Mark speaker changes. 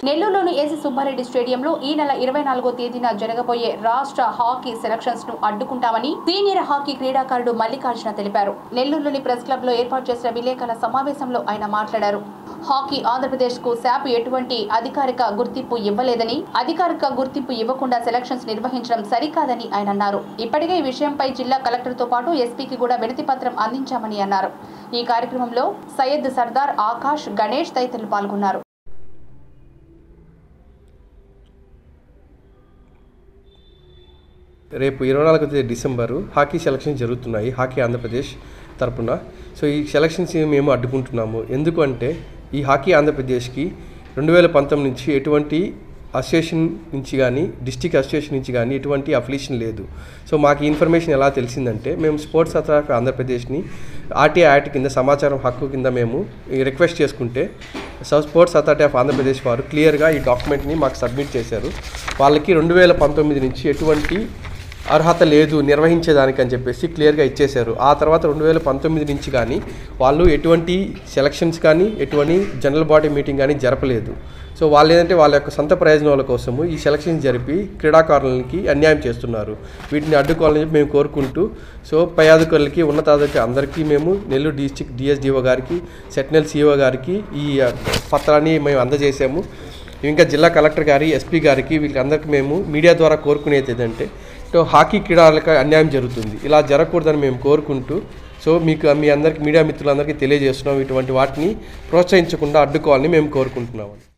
Speaker 1: నెల్లూరులోని ఎస్ సుబ్బారెడ్డి స్టేడియంలో ఈ నెల 24వ తేదీన జరగబోయే రాష్ట్ర హాకీ సెలక్షన్స్ ను అడ్డుకుంటామని సీనియర్ హాకీ క్రీడాకారుడు మల్లికార్జున తెలిపారు. నెల్లూరులోని ప్రెస్ క్లబ్ లో ఏర్పాటు చేసిన విలేకరుల సమావేశంలో ఆయన మాట్లాడారు. హాకీ ఆంధ్రప్రదేశ్ కు శాప్ ఎటువంటి అధికారిక గుర్తింపు ఇవ్వలేదని, అధికారిక గుర్తింపు ఇవ్వకుండా సెలక్షన్స్ నిర్వహించడం సరికాదని ఆయన అన్నారు. ఇప్పటికే ఈ విషయంపై జిల్లా కలెక్టర్ తో పాటు ఎస్పీకి కూడా వినతి పత్రం అందించామని అన్నారు. ఈ కార్యక్రమంలో సయ్యద్ సర్దార్, ఆకాష్, గణేష్ తదితరులు పాల్గొన్నారు.
Speaker 2: రేపు 24 డిసెంబరు హాకీ సెలక్షన్స్ జరుగుతున్నాయి హాకీ ఆంధ్రప్రదేశ్ తరపున. సో ఈ సెలక్షన్స్ మేము అడ్డుకుంటున్నాము. ఎందుకంటే ఈ హాకీ ఆంధ్రప్రదేశ్కి 2019 నుంచి ఎటువంటి అసోసియేషన్ నుంచి కానీ డిస్ట్రిక్ట్ అసోసియేషన్ నుంచి కానీ ఎటువంటి అఫిలియేషన్ లేదు. సో మాకు ఇన్ఫర్మేషన్ ఎలా తెలిసిందంటే మేము స్పోర్ట్స్ అథారిటీ ఆఫ్ ఆంధ్రప్రదేశ్ని ఆర్టీఐ యాక్ట్ కింద సమాచారం హక్కు కింద మేము రిక్వెస్ట్ చేసుకుంటే స్పోర్ట్స్ అథారిటీ ఆఫ్ ఆంధ్రప్రదేశ్ వారు క్లియర్గా ఈ డాక్యుమెంట్ని మాకు సబ్మిట్ చేశారు. వాళ్ళకి 2019 నుంచి ఎటువంటి అర్హత లేదు నిర్వహించేదానికి అని చెప్పేసి క్లియర్గా ఇచ్చేశారు. ఆ తర్వాత 2019 నుంచి కానీ వాళ్ళు ఎటువంటి సెలక్షన్స్ కానీ ఎటువంటి జనరల్ బాడీ మీటింగ్ కానీ జరపలేదు. సో వాళ్ళు ఏంటంటే వాళ్ళ యొక్క సొంత ప్రయోజనాల కోసము ఈ సెలక్షన్స్ జరిపి క్రీడాకారులకి అన్యాయం చేస్తున్నారు. వీటిని అడ్డుకోవాలని మేము కోరుకుంటూ సో పై అధికారులకి ఉన్నతాధికారులకి అందరికీ మేము నెల్లూరు డిస్ట్రిక్ట్ డిఎస్డిఓ గారికి సెట్నల్ సిఓ గారికి ఈ పత్రాన్ని మేము అందజేసాము. ఇంకా జిల్లా కలెక్టర్ గారి ఎస్పీ గారికి వీళ్ళందరికీ మేము మీడియా ద్వారా కోరుకునేది ఏంటంటే హాకీ క్రీడలకు అన్యాయం జరుగుతుంది, ఇలా జరగకూడదని మేము కోరుకుంటూ సో మీ అందరికీ మీడియా మిత్రులందరికీ తెలియజేస్తున్నాం. ఇటువంటి వాటిని ప్రోత్సహించకుండా అడ్డుకోవాలని మేము కోరుకుంటున్నాము.